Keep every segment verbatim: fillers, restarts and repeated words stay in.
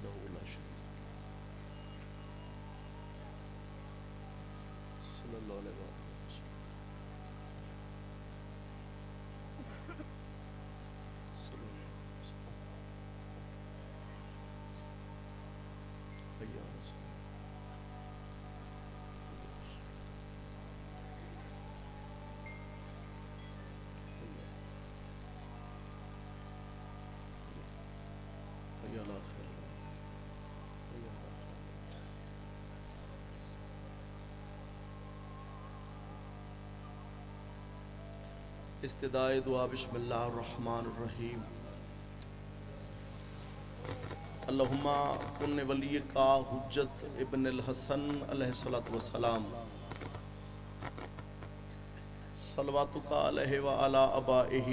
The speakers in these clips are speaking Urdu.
وحدہ لا شریک صلی اللہ علیہ وسلم استدعاء دعا بسم اللہ الرحمن الرحیم اللہم کن ولی کا حجت ابن الحسن علیہ الصلوۃ والسلام صلواتک علیہ وعلی آبائہ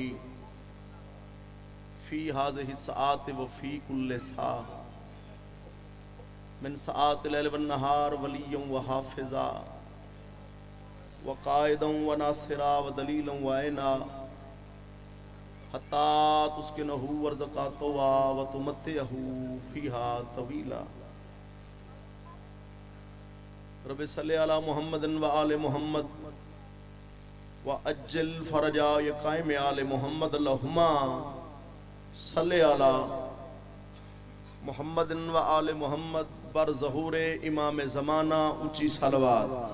فی ہذہ الساعات وفی کل ساعة من ساعات اللیل والنہار ولیا وحافظا وقائدا وناصرا ودلیلا وعینا حتی تسکنہ ورزقا طوا وتمتعہ فیہا طویلا رب صلی علی محمد وآل محمد وعجل فرجا یقائم آل محمد اللہم صلی علی محمد وآل محمد بر ظہور امام زمانہ اونچی صلوات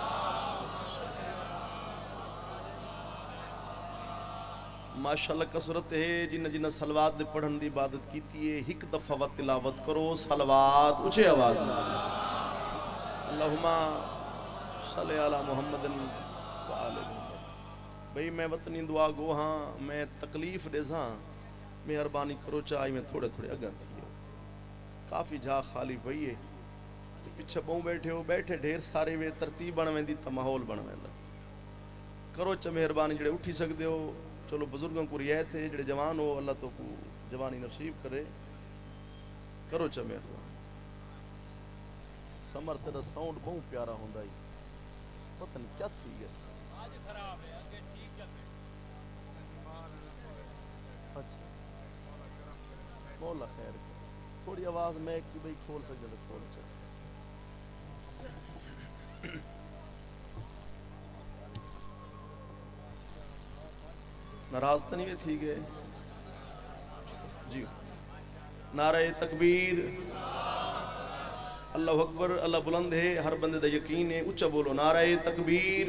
ماشاءاللہ کثرت ہے جنہ جنہ صلوات دے پڑھن دی عبادت کیتی ہے ایک دفعہ و تلاوت کرو صلوات اونچے آواز میں اللہم صلی علی محمد و آل محمد بھئی میں وطنی دعا گو ہاں میں تکلیف دے ہاں مہربانی کرو چاہی میں تھوڑے تھوڑے اگا تھی کافی جا خالی بھئی ہے پیچھے بہوں بیٹھے ہو بیٹھے ڈھیر سارے وے ترتیب بن ویندی تا ماحول بن ویندا کرو چا مہربانی جڑے اٹھی سکدے ہو چلو بزرگوں کو رعایت ہے جڑے جوان ہو اللہ تو کو جوانی نصیب کرے کرو چا مہربانی سمر تیرا ساؤنڈ بہت پیارا ہوندا ہے پتہ نہیں کیا تھی گیا آج خراب ہے اگے ٹھیک چل اچھا مولا خیر تھوڑی آواز میں کہ بھئی کھول سکتے تو کھول چاہے ناراض تو نہیں تھی گئے جی نعرہ تکبیر اللہ اکبر اللہ بلند ہے ہر بندے دا یقین ہے اچھا بولو نعرہ تکبیر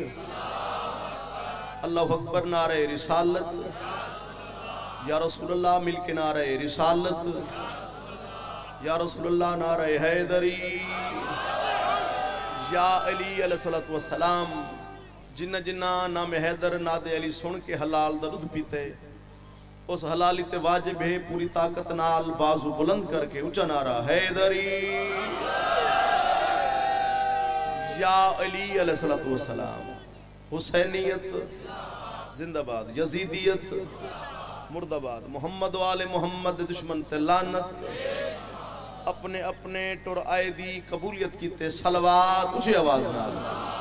اللہ اکبر نعرہ رسالت یا رسول اللہ مل کے نعرہ رسالت یا رسول اللہ نعرہ حیدری یا علی علیہ السلام جنہ جنہ نام حیدر ناد علی سن کے حلال درد پیتے اس حلالی تے واجب ہے پوری طاقت نال بازو بلند کر کے اونچا نعرہ حیدری یا علی علیہ السلام حسینیت زندہ باد یزیدیت مرد آباد محمد وآل محمد دشمن تے لعنت اپنے اپنے ٹر آئے دی قبولیت کی تے صلوات اونچی آواز نال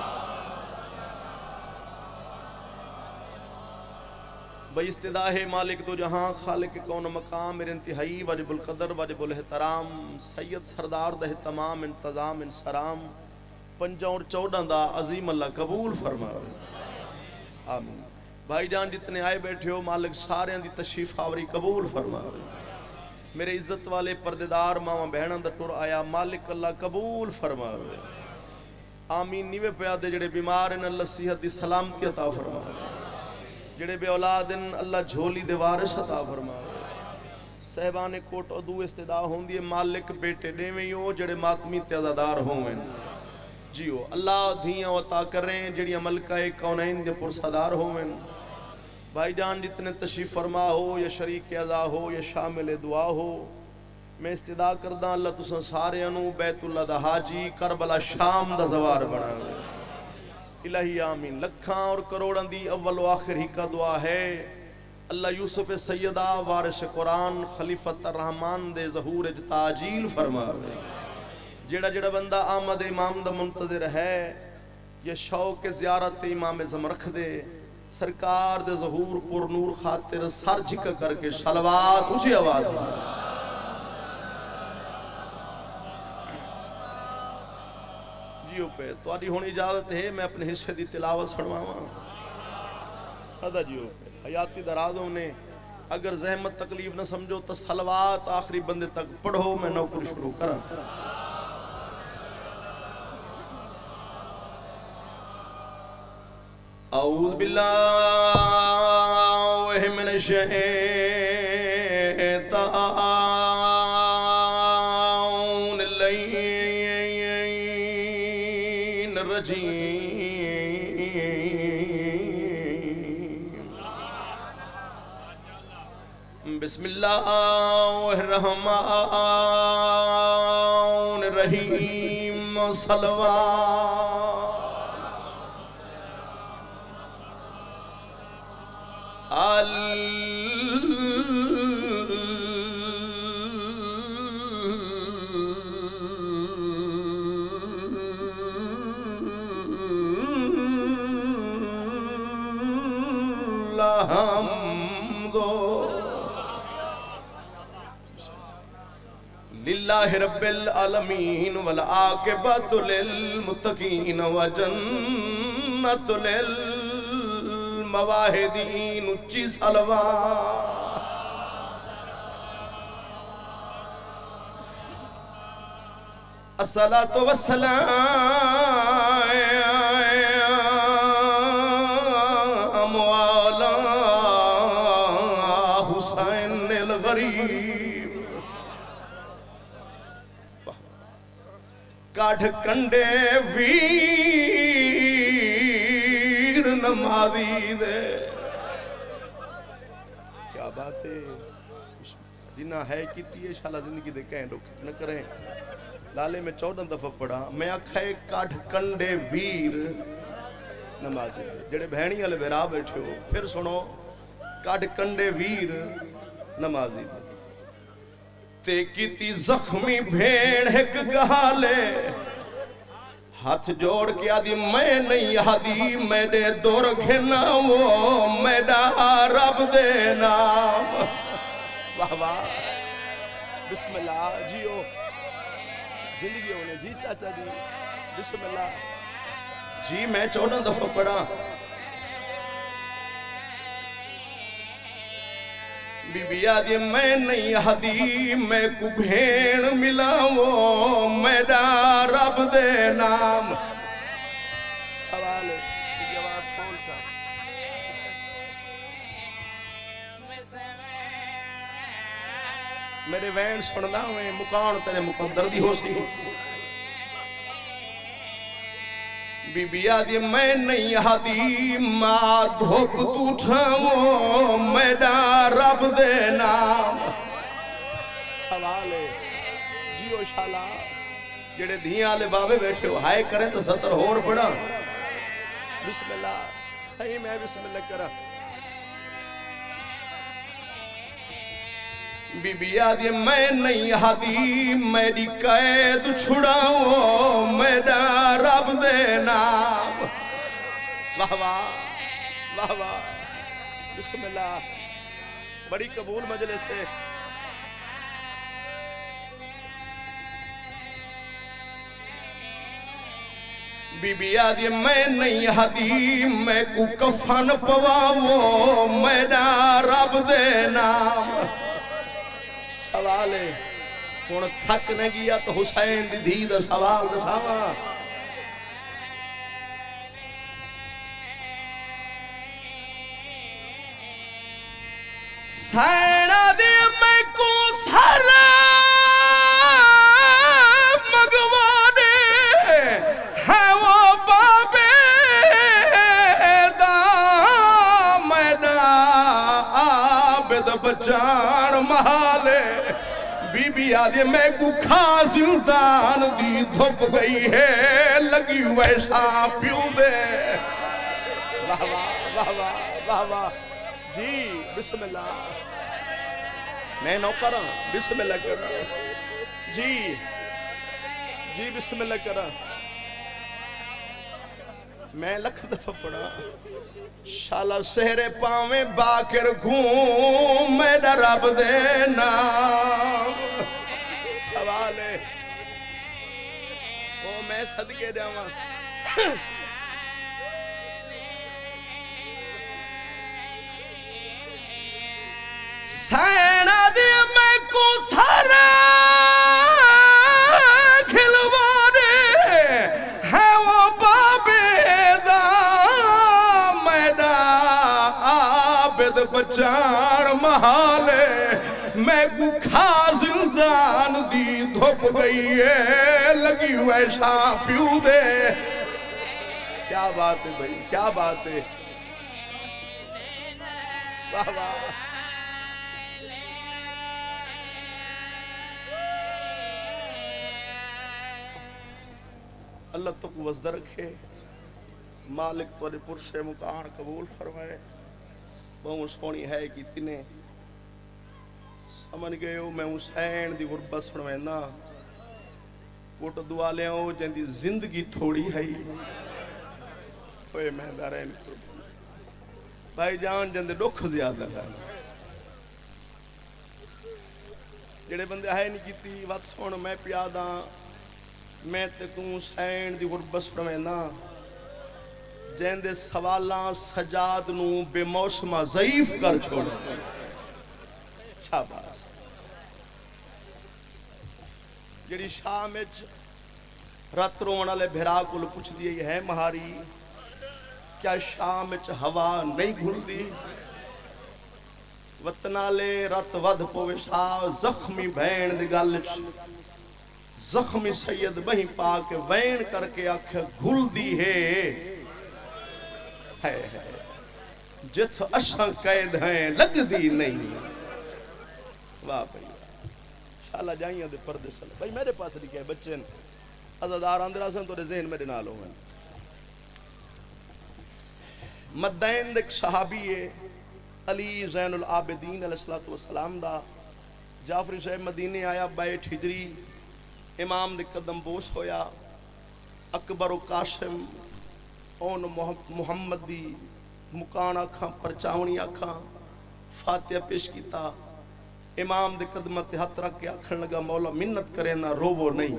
بھئی استدعا ہے مالک دو جہاں خالق کون مقام میرے انتہائی واجب القدر واجب الاحترام سید سردار دہ تمام انتظام انسرام پنجا اور چودہ دا عظیم اللہ قبول فرمائے آمین بھائی جان جتنے آئے بیٹھے ہو مالک سارے دی تشریف آوری قبول فرمائے میرے عزت والے پردیدار ماما بہنان دا ٹر آیا مالک اللہ قبول فرمائے آمین نیوے پیادے جڑے بیمار ہیں اللہ صحت دی سلامتی عطا فرمائے جڑے بے اولادن اللہ جھولی دے وارث عطا فرمائے صاحبان کوٹ ادو استدعا ہوندی مالک بیٹے دیویں ہو جڑے ماتمی تے عزادار ہوئیں جیو اللہ دھیاں عطا کریں جڑی عمل کا ایک کونین دے پرصدار ہوئیں بھائی جان جتنے تشریف فرما ہو یا شریک اعضا ہو یا شامل دعا ہو میں استدعا کردہ اللہ تساں سارے انو بیت اللہ دا حاجی کربلا شام دا زوار بنا الہی آمین لکھاں اور کروڑاں دی اول و آخر ہی کا دعا ہے اللہ یوسف سیدہ وارث قرآن خلیفت الرحمن دے ظہور تاجیل فرما جڑا جڑا بندہ آمد امام دا منتظر ہے یہ شوق زیارت امام زم رکھ دے سرکار دے ظہور پر نور خاطر سر جھک کر کے صلوات اونچی آواز میں پہ تو آدھی ہونی اجازت ہے میں اپنے حصے دی تلاوت سنواواں سادہ جیو پہ حیاتی درازوں نے اگر زحمت تکلیف نہ سمجھو تو صلوات آخری بندے تک پڑھو میں نوکری شروع کرا اعوذ باللہ من الشیطان اللعین الرجیم بسم اللہ الرحمن الرحیم صلوات الحمد للہ رب العالمین والعاقبۃ للمتقین وجنت للمواحدین اچھی صلوات الصلاۃ والسلام علی حسین الغریب کاٹھ کنڈے ویر نمازی دے کیا بات ہے جنہ ہے کیتی ہے شاءاللہ زندگی دے کہیں روک نہ کریں لالے میں چودہ دفعہ پڑھا میں اکھائے کاٹھ کنڈے ویر نمازی دے جڑے بہنی والے بیرا بیٹھے ہو پھر سنو کاٹھ کنڈے ویر نمازی دے تے کیتی زخمی بھیڑ ایک گہالے ہاتھ جوڑ کے آدھی میں نہیں آدھی میرے دور گھنا وہ میرا رب دے نام واہ واہ بسم اللہ جیو زندگی ہونے جی چاچا جی بسم اللہ جی میں چودہ دفعہ پڑھا بی بی آدھی میں نہیں آدھی میں کو بھیڑ ملا وہ میرا رب دے نام سوال ہے یہ آواز کون تھا میرے وین سننا ہوئے مکان تیرے مقدر دی ہو سی بی بی آدھی میں نہیں آدھی ماں دھوپ توٹھاؤں میرا رب دے نام سوال ہے جیو شالا جڑے دھیاں آلے بابے بیٹھے ہو ہائے کریں تو ستر ہور پڑا بسم اللہ صحیح میں بسم اللہ کرا بی بی آدھی میں نہیں آدھی میری قید چھڑاؤں میرا رب دے نام واہ واہ واہ واہ بسم اللہ بڑی قبول مجلس ہے بی بی آدھی میں نہیں آدھی میں کو کفن پواؤں میرا رب دے نام سوال ہے کون تھک نہ گیا تو حسین دی دھی دا سوال دا ساوا سینہ دی میں کو سلام مگوانے ہے وہ بابے دا مینا عابد بچان محالے بی بی آدھے میں کو خاص انسان دی دھپ گئی ہے لگی ویسا پیو دے واہ واہ واہ واہ واہ واہ جی بسم اللہ میں نوکرہ بسم اللہ کرا جی جی بسم اللہ کرا میں لکھ دفعہ پڑھا شالا سہرے پاویں باکر گھوم میرا رب دے نام سوال ہے او میں صدقے جاواں سینا دی میں کو سارا کھلوانے ہے وہ بابے دا میڈا عابد بچان محالے میں کو کھا زندان دی دھوپ گئی ہے لگی ہوئے شاہ پیو دے کیا بات ہے بھائی کیا بات ہے واہ واہ اللہ تو کو وزدہ رکھے مالک تو پرشے مکان قبول فرمائے بہت سونی ہے کہ تینے سمجھ گئے ہو میں حسین دی غربت سنوے نا کوٹ دعا لے ہو جن دی زندگی تھوڑی ہے اوے مہندہ رہن بھائی جان جن دے دکھ زیادہ ہے جڑے بندے آئے نہیں کیتی وقت سون میں پیادا میں تے کو حسین دی غربت سنوے نا جن دے سوالاں سجاد نو بے موسمہ ضعیف کر چھوڑے شاباش جڑی شام اچ رات رون والے بھرا کول پوچھ دی ہے مہاری کیا شام اچ ہوا نہیں گھلدی وطنالے رات ود پوے شاہ زخمی بہن دی گل زخمی سید بہی پاک وین کر کے آکھ گھل دی ہے ہے ہے جت اشاں قید ہیں لگ دی نہیں واہ بھائی شاءاللہ جائیاں دے پردے سلے بھائی میرے پاس لکھے بچے عزادار اندرہ سن تو ذہن میرے نال ہوئے مدین ایک صحابی ہے علی زین العابدین علیہ السلام دا جعفری صاحب مدینے آیا بیٹھ ہجری امام دے قدم بوس ہویا اکبر و قاسم اون محمد دی مکان آکھاں پرچاونی آکھاں فاتحہ پیش کیتا امام دے قدمت ہاتھ رکھ کے آکھن لگا مولا منت کرے نہ روو نہیں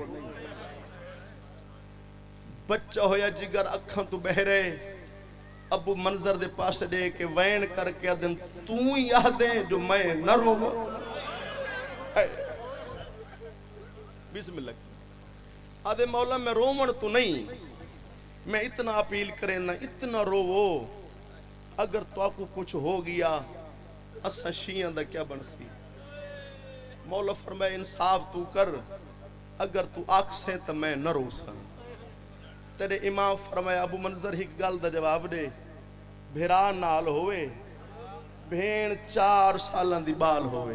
بچہ ہویا جگر اکھاں تو بہرے ابو منظر دے پاس دے کے وین کر کے دن تو ہی آہ دیں جو میں نہ روو بسم اللہ آدھے مولا میں رومن تو نہیں میں اتنا اپیل کریں نہ اتنا روو اگر تو آپ کو کچھ ہو گیا اسا شیعہ دا کیا بنسی مولا فرمائے انصاف تو کر اگر تو آنکھ سے تو میں نہ رو سا تیرے امام فرمائے ابو منظر ہی گل دا جواب دے بھیرا نال ہوئے بھین چار سالان دی بال ہوئے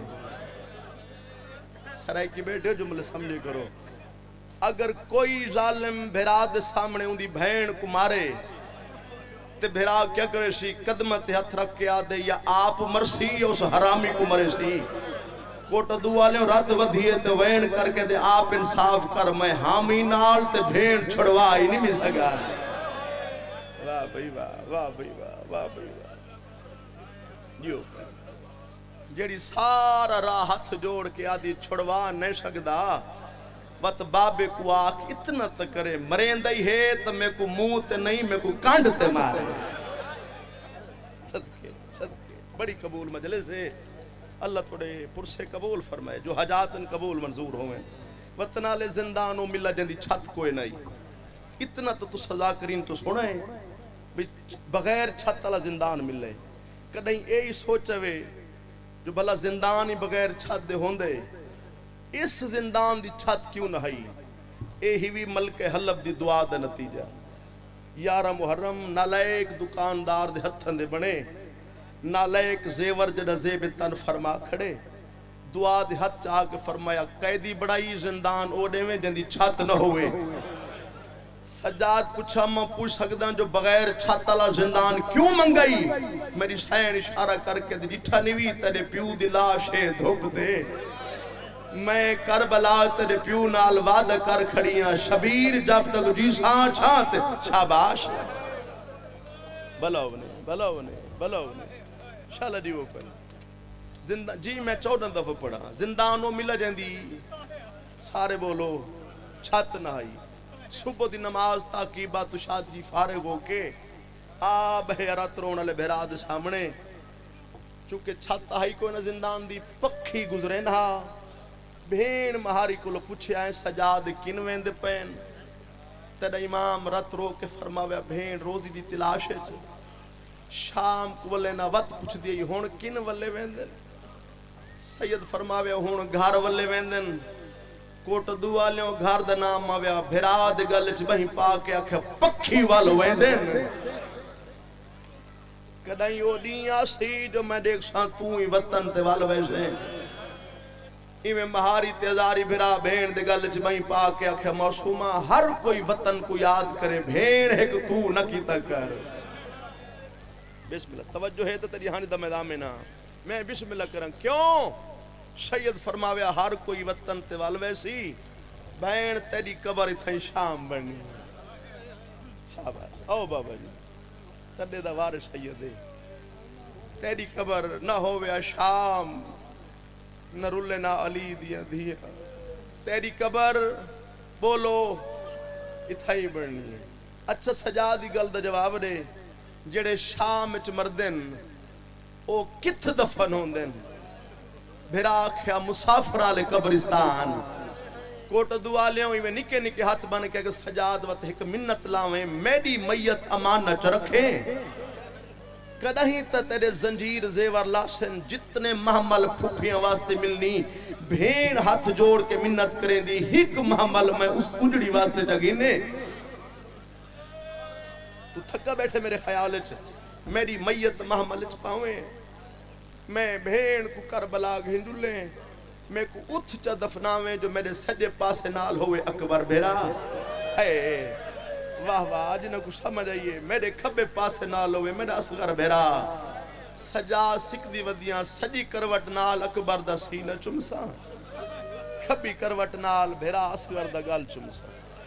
سرائی کی بیٹھے جملے سمجھے کرو اگر کوئی ظالم بھیرا دے سامنے ان دی بھین کو مارے تے بھیرا کیا کرے سی قدمت ہاتھ رکھ کے آدھے یا آپ مرسی یا اس حرامی کو مرے سی کوٹا دعا لے رات ودھیے تے وین کر کے دے آپ انصاف کر میں حامی نال تے بھین چھڑوا ہی نہیں میں سگا واہ بھئی واہ واہ بھئی واہ واہ بھئی واہ جو جیڑی سارا راہ ہاتھ جوڑ کے آدھی چھڑوا نہیں سکدا وقت بابے کو آکھ اتنا تکرے مرین دائی ہے تو میں کو منہ تے نہیں میں کو کانڈ تے مارے صدقے صدقے بڑی قبول مجلس ہے اللہ توڑے پرسے قبول فرمائے جو حجات ان قبول منظور ہوئے وطنالے زندانوں ملا جندی چھت کوئی نہیں اتنا تو تو سزا کرین تو سنے بغیر چھت والا زندان ملے کدیں اے ہی سوچوے جو بھلا زندان ہی بغیر چھت دے ہوندے اس زندان دی چھت کیوں نہ ہئی اے ہی بھی ملک حلب دی دعا دا نتیجہ یارہ محرم نالائک دکاندار دے ہتھن دے بنے نالائک زیور جڑا زیب تن فرما کھڑے دعا دے ہتھ چاہ کے فرمایا قیدی بڑائی زندان اوڑے میں جن دی چھت نہ ہوئے سجاد پوچھا میں پوچھ سکتا جو بغیر چھت والا زندان کیوں منگائی میری سین اشارہ کر کے جٹھا نوی تیرے پیو دی لاشے دھوپ دے میں کربلا تیرے پیو نال وعدہ کر کھڑیاں شبیر جب تک جی سان چھانتے شاباش بلاو نے بلاو نے بلاو نے شالہ جی وہ پہلے جی میں چودہ دفعہ پڑھا زندانوں ملا جاندی سارے بولو چھت نہ آئی صبح دی نماز تاکیبہ تو شاد جی فارغ ہو کے آب ہے رات رونا لے بہرا دے سامنے چونکہ چھت آئی کوئی نہ زندان دی پکھی گزرے نہ بھین مہاری کو لو پوچھے آئیں سجاد کن ویند پین تیرا امام رات رو کے فرماویا بھین روزی دی تلاش ہے شام کو ولے نہ وقت پوچھ دی ہون کن ولے ویندن سید فرماویا ہون گھار ولے ویندن کوٹ دعا لیوں گھار دا نام آویا بھرا دے گلچ بہی پاکے آکھا پکھی والو ویندن کدائیں وہ دنیا سی جو میں دیکھ ساں تو ہی وطن تے والو ویسے ایمیں مہاری تیزاری بھرا بھین دے گلچ بہی پاکے آکھا موسومہ ہر کوئی وطن کو یاد کرے بھین ہے کہ تو نہ کیتا کر بسم اللہ توجہ ہے تو تیری ہانی دا میدان میں نا میں بسم اللہ کرن کیوں سید فرماویا ہر کوئی وطن تے والوے سی بین تیری قبر اتھائی شام بنی شاباش او بابا جی تڑے دا وارث سید تیری قبر نہ ہویا شام نہ رولے نہ علی دیا دیا تیری قبر بولو اتھائی بنی اچھا سجا دی گل دا جواب دے جڑے شام اچ مردن او کت دفن ہوندن بھرا کھیا مسافرہ لے قبرستان کوٹ دعا لیوں ہی نکے نکے ہاتھ بن کے اگر سجاد وقت ایک منت لاویں میڈی میت امانہ چ رکھیں کدہیں تا تیرے زنجیر زیور لاشن جتنے محمل پھوپیاں واسطے ملنی بھین ہاتھ جوڑ کے منت کریں دی ہک محمل میں اس اجڑی واسطے جگینے تو تھکا بیٹھے میرے خیال چ میری میت محمل چ پاویں میں بھین کو کربلا گھنڈو لیں میں کو اتھ چا دفناویں جو میرے سجے پاسے نال ہوئے اکبر بھیرا اے واہ واہ آج نہ کچھ سمجھ آئیے میرے کھبے پاسے نال ہوئے میرا اصغر بھیرا سجا سکھ دی ودیاں سجی کروٹ نال اکبر دا سینہ چمسا کھبی کروٹ نال بھیرا اصغر دا گال چمسا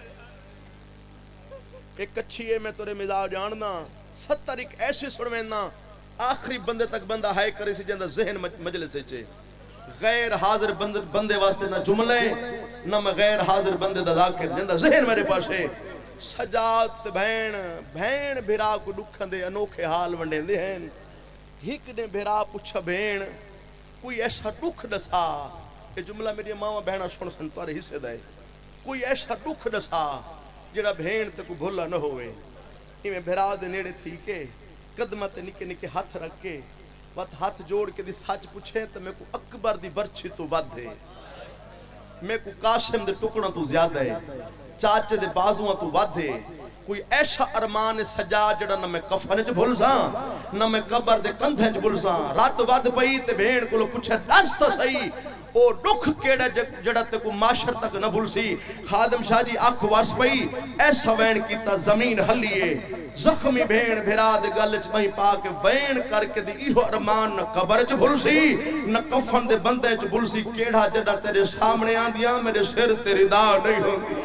ایک اچھی ہے میں تورے مزاج جاننا ستر ایک ایسے سڑوینا آخری بندے تک بندہ ہائے کرے سی جندہ ذہن مجلسے چے غیر حاضر بندے واسطے نہ جملے نہ میں غیر حاضر بندے دا ذاکر جندہ ذہن میرے پاس ہے سجاد بھین بھین بھیرا کو دکھن دے انوکھے حال ونڈے دے ہیں ہک نے بھیرا پوچھا بھین کوئی ایسا دکھ دسا یہ جملہ میری ماما بہنہ سن سن توارے حصے دائے کوئی ایسا دکھ دسا جڑا بھین تے کو بھولا نہ ہوئے میں بھیرا دے نیڑے تھی کہ قدمت نکے نکے ہاتھ رکھ کے وقت ہاتھ جوڑ کے دی سچ پوچھے تو میں کو اکبر دی برچھی تو بد ہے میں کو قاسم دے ٹکڑوں تو زیادہ ہے چاچے دے بازوان تو بد ہے کوئی ایسا ارمان سجا جڑا نہ میں کفن چ بھول ساں نہ میں قبر دے کندھے چ بھول ساں رات ود پئی تے بھین کو پوچھے دس تو صحیح او دکھ کیڑا جڑا تے کو معاشر تک نہ بھول سی خادم شاہ جی آنکھ واس پئی ایسا وین کیتا زمین ہلیے زخمی بھین بھیرا دے گل چ وہیں پا کے وین کر کے دی ایہو ارمان نہ قبر چ بھول سی نہ کفن دے بندے چ بھول سی کیڑا جڑا تیرے سامنے آندیاں میرے سر تیری دا نہیں ہوندی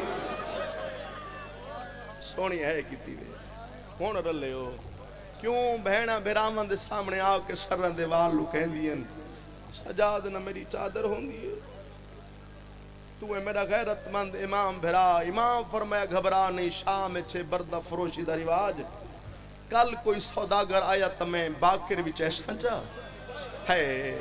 سونی ہے کیتی وے کون رلے ہو کیوں بہنا بھیراون دے سامنے آ کے سرن دے وال لکیندیاں سجاد نہ میری چادر ہوندی ہے تو ہے میرا غیرت مند امام بھرا امام فرمایا گھبرا نہیں شام چھے بردہ فروشی دا رواج کل کوئی سوداگر آیا تمہیں باکر بھی چیشن چا ہے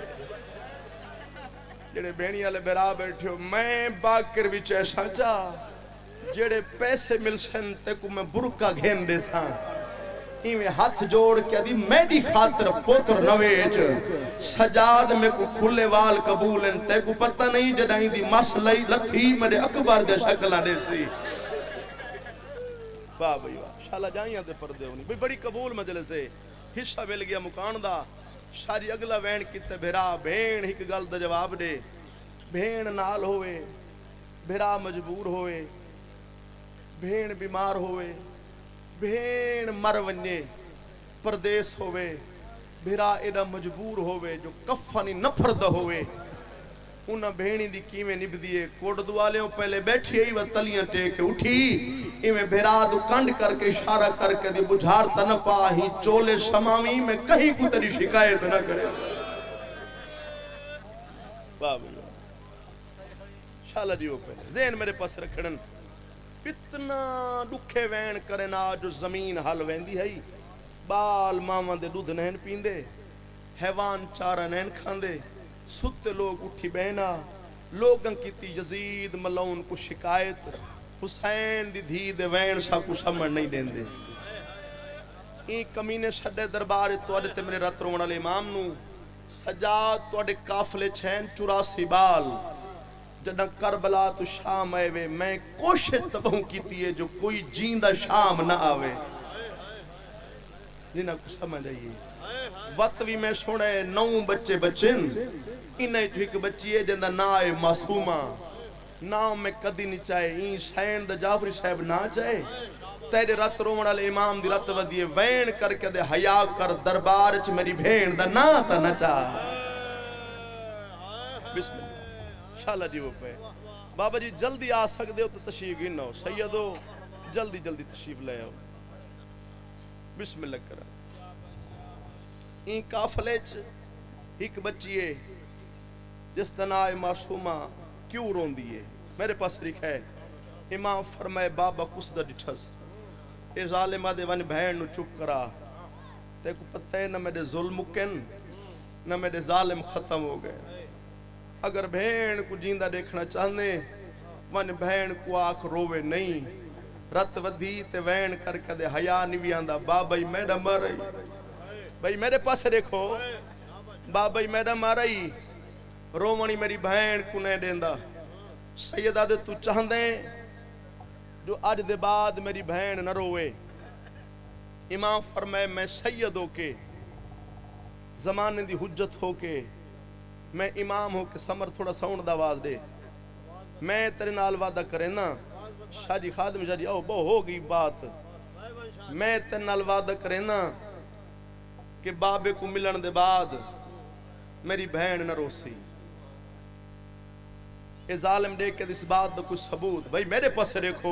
جڑے بینی والے بھرا بیٹھے ہو میں باکر بھی چیشن چا جڑے پیسے مل سن تے کو میں برکا گھین دے ساں ایویں ہاتھ جوڑ کے دی میڈی خاطر پوتر نویج سجاد میں کو کھلے وال قبول ہیں تے کو پتہ نہیں جڑائیں دی مسئلہ لتھی میرے اکبر دے شکلہ دے سی واہ بھائی واہ شالہ جائیاں دے پردے ہونی بھائی بڑی قبول مجلس ہے حصہ ویل گیا مکان دا شاری اگلا وین کیتے بھیرا بھین ہک گل دا جواب دے بھین نال ہوئے بھیرا مجبور ہوئے بھین بیمار ہوئے بھین مر ونجے پردیس ہوئے بھیرا ایڈا مجبور ہوئے جو کفانی نفرد ہوئے انہاں بھینی دی کیمیں نب دیئے کوڑ دوالے ہوں پہلے بیٹھی ہی وہ تلیاں ٹیکے اٹھی ایمیں بھیرا دو کنڈ کر کے اشارہ کر کے دی بجھار تنپا ہی چولے سمامی میں کہیں کو تری شکایت نہ کرے بابا شالہ دیو پہلے ذہن میرے پاس رکھڑن اتنا دکھے وین کرنا جو زمین حل ویندی ہے بال ماما دے دودھ نہن پیندے حیوان چارہ نہن کھاندے ستے لوگ اٹھی بہنا لوگاں کیتی یزید ملون کو شکایت حسین دی دھی دے وین سا کو سمجھ نہیں دین دے این کمینے شڈے دربار تو اڈے تے میرے رت رومن والے امام نو سجاد تو اڈے کافلے چھین چوراسی بال جدہ کربلا تو شام آئے وے میں کوشش تبہوں کیتی ہے جو کوئی جیندہ شام نہ آوے جنہ کو سمجھ آئیے وقت بھی میں سنے نو بچے بچن انہیں جو ایک بچی ہے جندہ نائے معصومہ نام میں کدی نہیں چاہے این شین دا جعفری صاحب نہ چاہے تیرے رت رومن والے امام دی رت ودیے وین کر کے دے حیا کر دربار چ میری بھین دا نا تا نچا بسم اللہ شاءاللہ جی وہ پہ بابا جی جلدی آ سکتے ہو تو تشریف گنو سیدو جلدی جلدی تشریف لے آؤ بسم اللہ کرا این کافلے چ ایک بچی ہے جس تنائے معصومہ کیوں رون دیئے میرے پاس لکھا ہے امام فرمائے بابا کس دا ڈٹھس اے ظالمہ دے ون بہن نو چپ کرا تے کو پتہ ہے نہ میرے ظلم کن نہ میرے ظالم ختم ہو گئے اگر بہن کو جیندہ دیکھنا چاہنے ون بہن کو آنکھ روے نہیں رت ودی تے وین کر کے دے حیا نہیں آندہ بابا میرا مر رہی بھائی میرے پاس دیکھو بابا میرا مر رہی رومنی میری بہن کو نہیں دیندہ سیدہ دے تو چاہندے جو آج دے بعد میری بہن نہ روے امام فرمائے میں سید ہو کے زمانے دی حجت ہو کے میں امام ہو کے سمر تھوڑا ساؤنڈ دا آواز دے میں تیرے نال وعدہ کرے نا شاہ جی خادم شاہ جی آؤ بہو ہوگی بات میں تیرے نال وعدہ کرے نا کہ بابے کو ملن دے بعد میری بہن نہ روسی اے ظالم دیکھ کے اس بات دا کچھ ثبوت بھائی میرے پاس دیکھو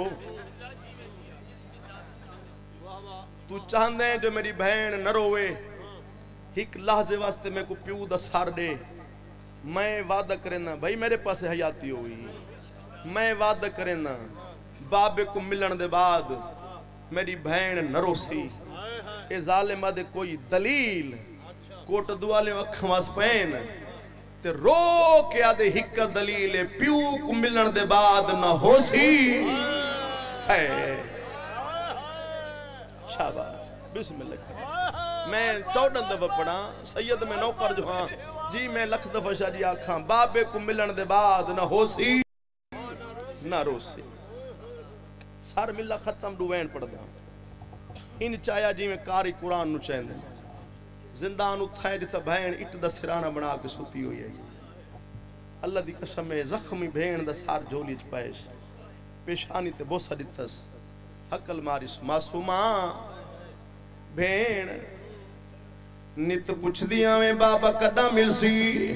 تو چاہندے جو میری بہن نہ روے ایک لحظے واسطے میں کو پیو دا سار دے میں وعدہ کرنا بھائی میرے پاس حیاتی ہوئی میں وعدہ کرنا بابے کو ملن دے بعد میری بہن نہ روسی اے ظالمہ دے کوئی دلیل کوٹ دوالے وکھواس پین تے رو کے آدھے ہکا دلیل پیو کو ملن دے بعد نہ ہو سی ہے شاباش بسم اللہ میں چوڑن دفعہ پڑھا سید میں نوکر جو ہاں جی میں لکھ دفعہ شاہ جی آکھاں بابے کو ملن دے بعد نہ ہو سی نہ رو سی سار ملہ ختم ڈوین پڑھ دا ان چایا جی میں کاری قرآن نو چاہنے زندان اتھائے جتا بہن اٹ دا سرانہ بنا کے سوتی ہوئی ہے اللہ دی قسم ہے زخمی بہن دا سار جولی چ پائش پیشانی تے بوسا دیتس حقل مارس معصومہ بہن نت پوچھ دیا میں بابا کڈا مل سی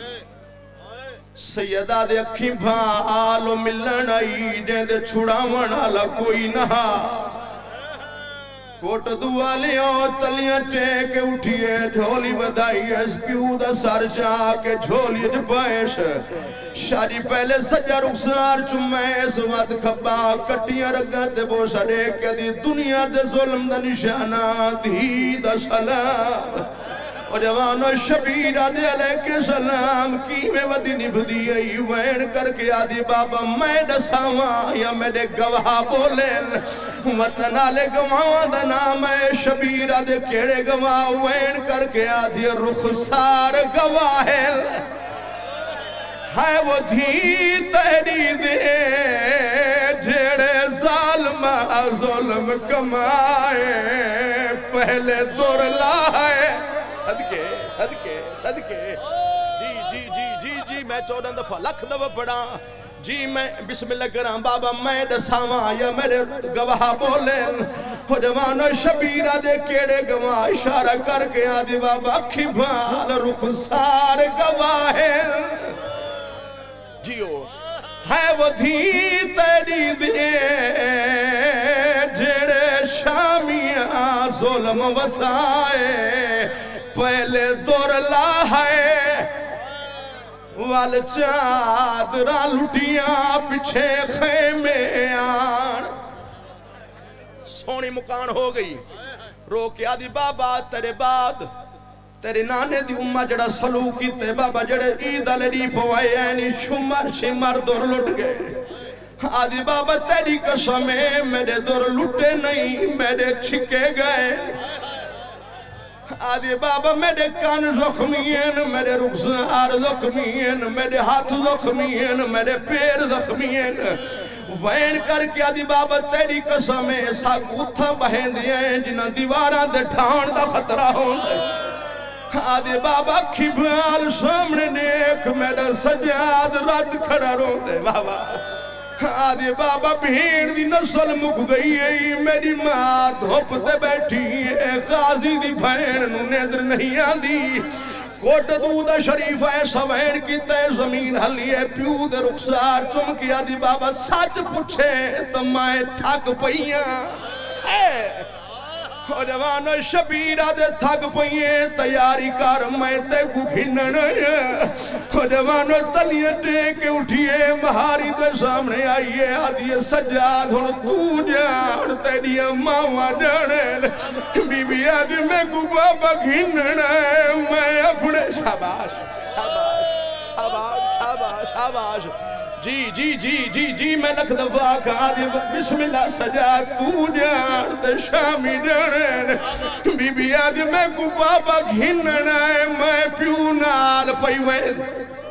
سیدہ دے اکھیں بھالو ملن آئی جے دے چھڑا منالا کوئی نہا کوٹ دوالیاں تلیاں ٹیک اٹھئے جھولی بدائی اس پیو دا سر چاہ کے جھولی جپائش شاہ جی پہلے سجا رخسار چمیں اس وقت کھپا کٹیاں رگتے بو سڑے کہ دی دنیا دے ظلم دا نشانہ دی دا سلام اور جوانو شبیر آدھے علیہ السلام کی میں ودی نبھ دی آئی وین کر کے آدھی بابا میں ڈساواں یا میرے گواہ بولیں وطن آلے گواہ دا نام ہے شبیر آدھے کیڑے گواہ وین کر کے آدھی رخسار گواہ ہے وہ دھی تیری دے جیڑے ظالمہ ظلم کمائے پہلے دور لائے صدقے صدقے صدقے جی جی جی جی جی میں چودہ دفعہ لکھ دفعہ پڑھا جی میں بسم اللہ کرام بابا میں ڈساواں یا میرے گواہ بولیں ہو جوانو شبیرہ دے کیڑے گواہ اشارہ کر کے آدھی بابا اکھی بھال رخسار گواہیں جیو ہے وہ دھی تیری دے جڑے شامیاں ظلم وسائے پہلے دور لاہے وال چادرہ لٹیاں پچھے خیمے آن سونی مکان ہو گئی رو کے آدھی بابا تیرے بعد تیرے نانے دی امہ جڑا سلوکی تے بابا جڑے عید علی پوائے اینی شمر شمر دور لٹ گئے آدھی بابا تیری قسمیں میرے دور لٹے نہیں میرے چھکے گئے آدھی بابا میرے کان زخمی ہیں میرے رخسار زخمی ہیں میرے ہاتھ زخمی ہیں میرے پیر زخمی ہیں وین کر کے آدھی بابا تیری قسمیں ساکوتھا بہن دیئے جنہ دیواراں دے ٹھان دا خطرہ ہوں آدھی بابا کھبال سامنے دیکھ میرا سجاد رد کھڑا رو دے بابا آدھی بابا بھیڑ دی نسل مک گئی ہے میری ماں دھوپ دے بیٹھی ہے غازی دی بھین نو نیدر نہیں آدھی کوٹ دودہ شریف ہے سوین کی تے زمین حلی ہے پیو دے رخسار چمکی آدھی بابا سچ پوچھے تو میں تھک پئیاں اے اور جوانو شبیرہ دے تھک پئیے تیاری کر میں تے کو گھنن اور جوانو تلیے ٹیک اٹھئے مہاری دے سامنے آئیے آدھیے سجاد ہن تو جان تیری ماما جانے بی بی آدھی میں کو بابا گھنن میں اپنے شاباش شاباش شاباش شاباش شاباش جی جی جی جی جی میں لکھ دفعہ کہا دی بسم اللہ سجا تو جان تے شامی جانن بی بی آدھی میں کو بابا گھنن آئے میں پیو نال پیوین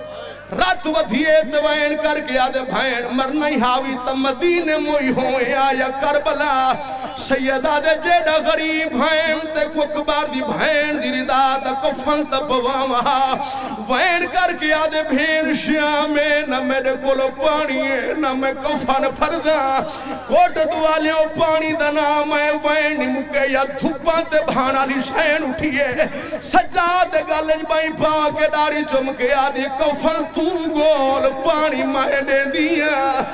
رات ودھیے دوائن کر کے آدھے بھائن مرنائی ہاوی تم مدینے موئی ہوئے آیا کربلا سیدہ دے جیڑا غریب بھائن تے کو کبار دی بھائن دی ردا دا کفن تا پواما وین کر کے آدھے بھین شیامے نہ میرے کولو پانی ہے نہ میں کفن پھردا کوٹ دوالیوں پانی دا نام ہے وین مکے یا دھپاں تے بھانا لی شین اٹھیے سجاد گالج بائی پا کے داری چمکے آدھے کفن تو گول پانی مائے دے دیا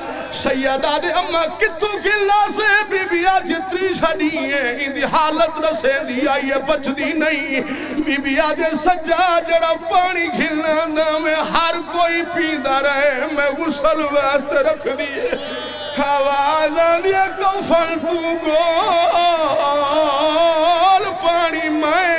سیدہ دے اممہ کتو گلہ سے بی بی آج اتری شڑی ہے اندھی حالت رسے دی آئیے بچ دی نہیں بی بی آج سجا جڑا پانی گھلنا دا میں ہر کوئی پیدا رہے میں غسل واسطے رکھ دیئے آواز آدھیا کفن تو گول پانی مائے